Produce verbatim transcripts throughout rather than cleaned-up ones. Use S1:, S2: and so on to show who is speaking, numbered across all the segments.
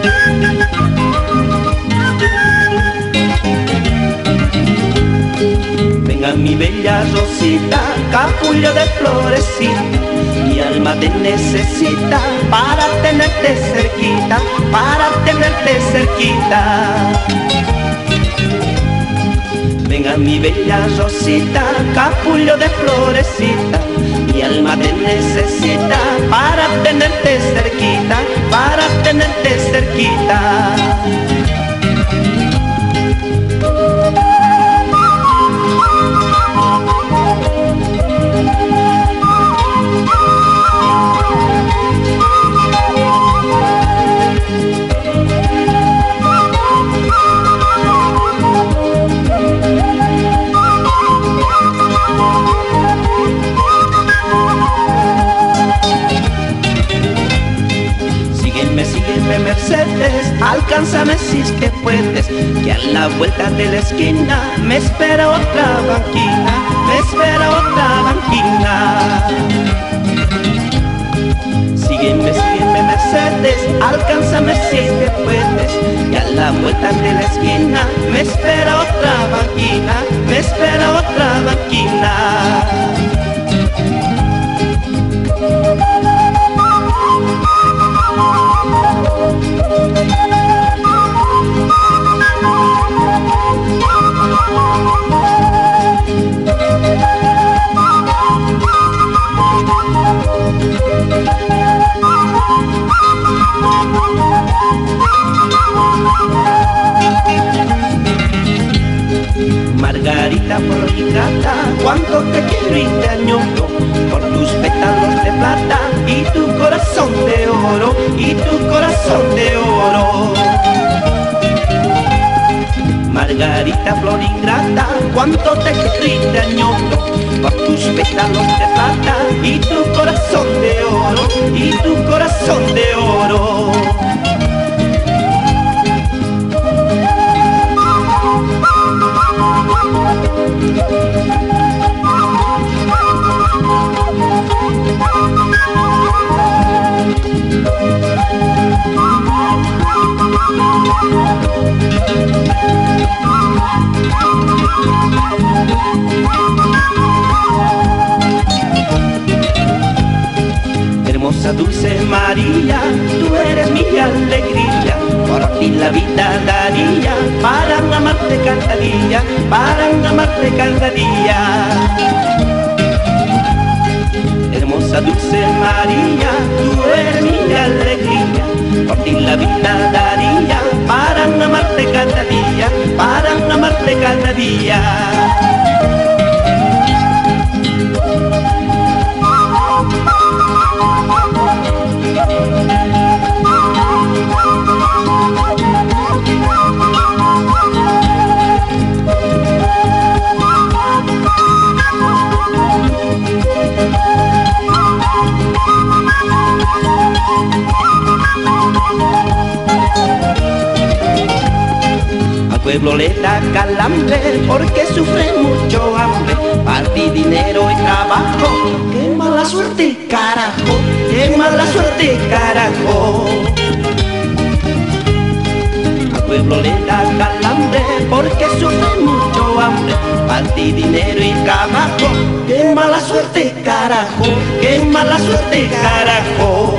S1: Venga mi bella Rosita, capullo de florecita, mi alma te necesita para tenerte cerquita, para tenerte cerquita. Venga mi bella Rosita, capullo de florecita, mi alma te necesita para tenerte cerquita, para tenerte cerquita. Sígueme, sígueme Mercedes, alcánzame si es que puedes, que a la vuelta de la esquina me espera otra banquina, me espera otra banquina. Sígueme, sígueme Mercedes, alcánzame si es que puedes, que a la vuelta de la esquina me espera otra banquina, me espera otra banquina. Margarita Florigata, cuánto te quiero y te añoro, por tus pétalos de plata y tu corazón de oro, y tu corazón de oro. Margarita Florigrata, cuánto te quiero y te añoro, por tus pétalos de plata y tu corazón de oro, y tu corazón de oro. Hermosa dulce María, tú eres mi alegría, por ti la vida daría, para amarte cada día, para amarte cada día. Hermosa dulce María, tú eres mi alegría, por ti la vida daría, para amarte cada día, para amarte cada día. Al pueblo le da calambre porque sufre mucho hambre, para ti dinero y trabajo, qué mala suerte carajo, qué mala suerte carajo. Al pueblo le da calambre porque sufre mucho hambre, para ti dinero y trabajo, qué mala suerte carajo, qué mala suerte carajo.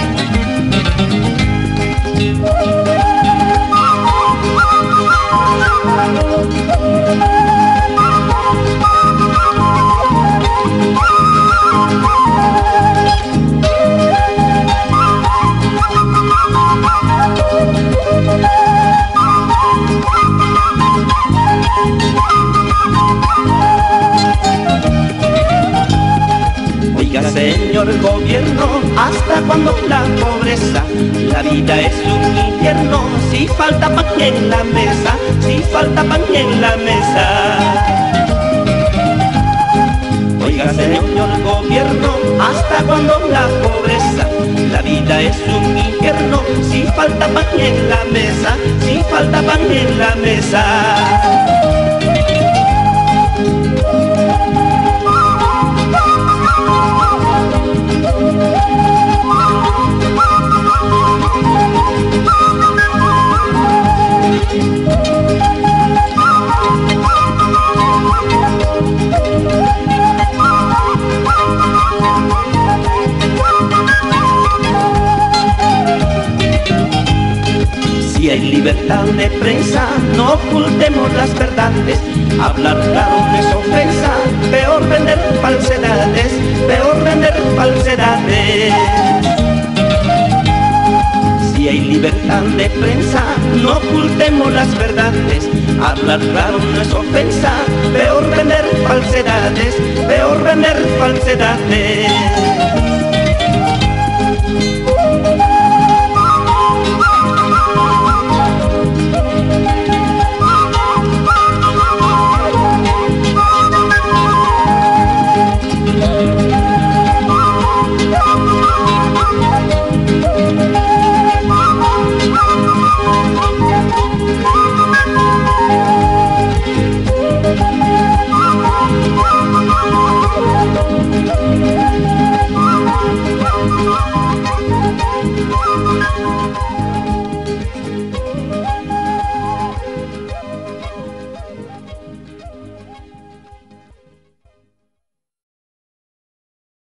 S1: Oiga señor gobierno, ¿hasta cuándo la pobreza? La vida es un infierno, si falta pan en la mesa, si falta pan en la mesa. Oiga señor gobierno, ¿hasta cuándo la pobreza? La vida es un infierno, si falta pan en la mesa, si falta pan en la mesa.
S2: Thank you.
S1: hay libertad de prensa, no ocultemos las verdades. Hablar claro no es ofensa, peor vender falsedades, peor vender falsedades. Si hay libertad de prensa, no ocultemos las verdades. Hablar claro no es ofensa, peor vender falsedades, peor vender falsedades.